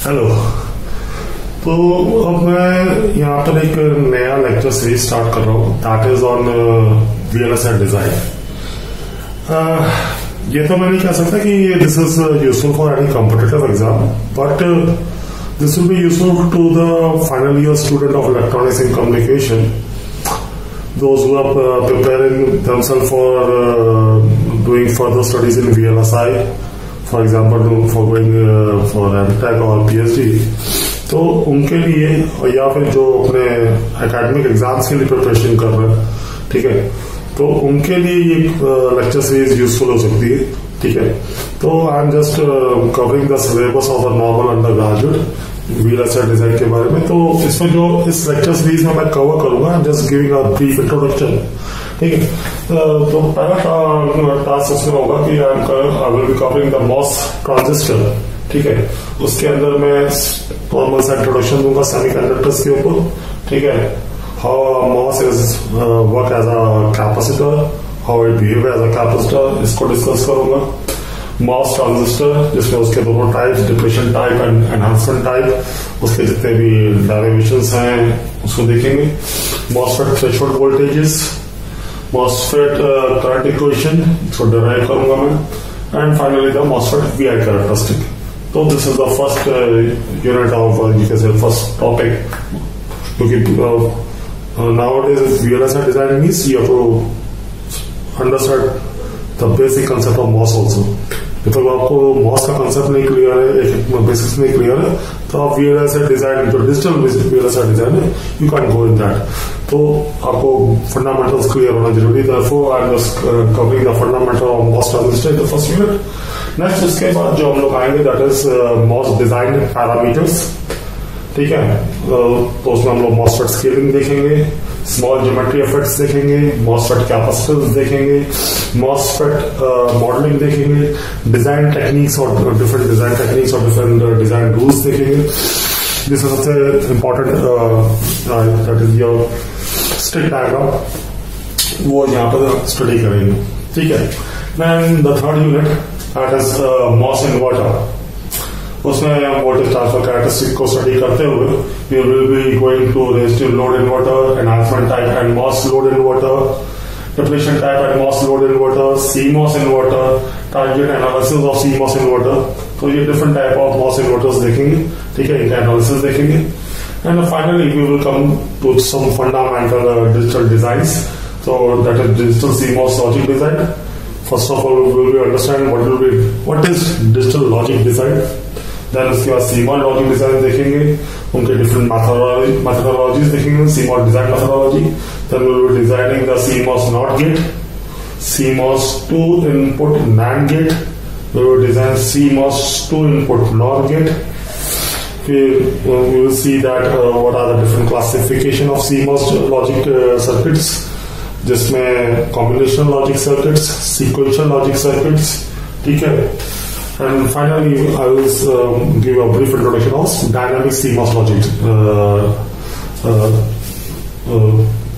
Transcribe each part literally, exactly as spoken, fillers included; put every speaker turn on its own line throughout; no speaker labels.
Hello. तो अब मैं यहाँ पर एक नया लेक्चर सीरीज स्टार्ट कर रहा हूँ, that is on VLSI design. ये तो मैं नहीं कह सकता कि this is useful for any competitive exam, but this will be useful to the final year student of electronics and communication, those who are uh, preparing themselves for uh, doing further studies in V L S I, for example, for going uh, for M Tech or P H D. तो उनके लिए या फिर जो अपने academic exams के लिए preparation कर रहे हैं, ठीक है, तो उनके लिए ये लेक्चर सीरीज यूजफुल हो सकती है। ठीक है, तो I am just covering the syllabus of the normal undergraduate VLSI design के बारे में। तो इसमें जो इस लेक्चर सीरीज में मैं कवर करूंगा, just giving a brief introduction. ठीक है, तो पहला टास्क इसमें होगा कि I will be covering the MOS transistor. ठीक है, उसके अंदर मैं नॉर्मल सा इंट्रोडक्शन दूंगा सेमीकंडक्टर्स के ऊपर। ठीक है, how MOS is work as a capacitor, how it behave as a capacitor, इसको डिस्कस करूंगा। मॉस ट्रांजिस्टर जिसमें उसके दोनों types, depletion type and enhancement type, उसके जितने भी डेरिवेशंस हैं उसको देखेंगे। MOSFET threshold voltages, MOSFET current equation, इसको डिराइव करूंगा मैं, and finally the MOSFET VI characteristic. तो this is the first unit of you can say first topic, क्योंकि nowadays VLSI design means you have to understand the basic concept of MOS also. तो आपको moss का concept नहीं clear है, एक basics नहीं clear है, तो आप वीएलएसआई डिजाइन जो डिजिटल वीएलएसआई डिजाइन है, you can go in that. तो आपको फंडामेंटल्स क्लियर होना जरूरी है। For I am just covering the fundamental of MOS transistor the first unit. Next उसके बाद जो हम लोग आएंगे that is MOS design parameters. ठीक है, तो उसमें हम लोग मॉसफेट स्केलिंग देखेंगे, स्मॉल ज्योमेट्री इफेक्ट्स देखेंगे, मॉसफेट कैपेसिटेंस देखेंगे, मॉसफेट मॉडलिंग देखेंगे, डिजाइन टेक्निक्स और डिफरेंट डिजाइन टेक्निक्स और डिफरेंट डिजाइन रूल्स देखेंगे। दिस इज सबसे important, that is your stick diagram, वो यहाँ पर स्टडी करेंगे। ठीक है, then the third unit that is MOS inverter. उसमें वोल्टेज ट्रांसफर कैरेक्टरिस्टिक को स्टडी करते हुए we will be going to resistive load inverter, enhancement type and MOS load inverter, depletion type and MOS load inverter, CMOS inverter, target analysis of CMOS inverter. तो ये different type of MOS inverters देखेंगे। ठीक है, इनका analysis देखेंगे, and finally we will come to some fundamental digital designs. तो that is digital CMOS logic design. First of all we will be understand what will be what is digital logic design. Then उसके बाद CMOS logic design देखेंगे, उनके different methodologies देखेंगे, CMOS design methodology. Then we will be designing the CMOS NOT gate, CMOS two input NAND gate, we will design CMOS two input NOR gate. फिर we will see that what are the different classification of CMOS logic circuits, जिसमें combination logic circuits, sequential logic circuits. ठीक है, and finally I will um, give a brief introduction of dynamic C MOS logic, uh, uh, uh,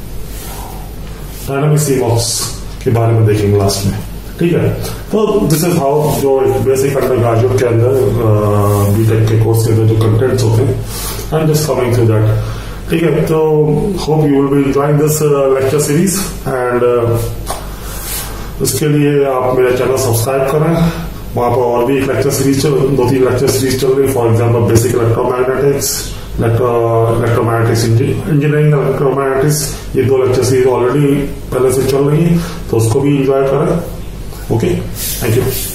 dynamic C MOS के बारे में देखेंगे last में। ठीक है, तो दिस इज हाउ जो बेसिक अंडर ग्रेजुएट के अंदर बीटेक के कोर्स के अंदर जो कंटेंट्स होते हैं, I am just coming through that. ठीक है, तो hope you will be enjoying this lecture series, and उसके लिए आप मेरा चैनल सब्सक्राइब करें। वहां पर और भी एक लेक्चर सीरीज, दो तीन लेक्चर सीरीज चल रही है। For example basic electromagnetics, electromagnetics engineering, electromagnetics, ये दो लेक्चर सीरीज ऑलरेडी पहले से चल रही है, तो उसको भी एंजॉय करें। Okay, thank you.